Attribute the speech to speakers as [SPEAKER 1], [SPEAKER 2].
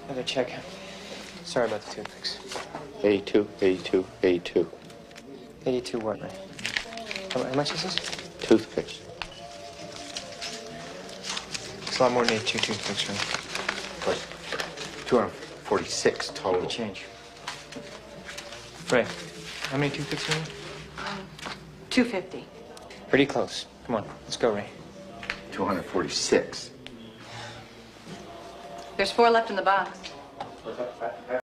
[SPEAKER 1] Another check. Sorry about the toothpicks.
[SPEAKER 2] 82, 82, 82.
[SPEAKER 1] 82 what, Ray? How much is this?
[SPEAKER 2] Toothpicks.
[SPEAKER 1] It's a lot more than 82 toothpicks, Ray.
[SPEAKER 2] What? 246 total.
[SPEAKER 1] The change. Ray, how many toothpicks are you?
[SPEAKER 3] 250.
[SPEAKER 1] Pretty close. Come on, let's go, Ray.
[SPEAKER 2] 246.
[SPEAKER 3] There's 4 left in the box.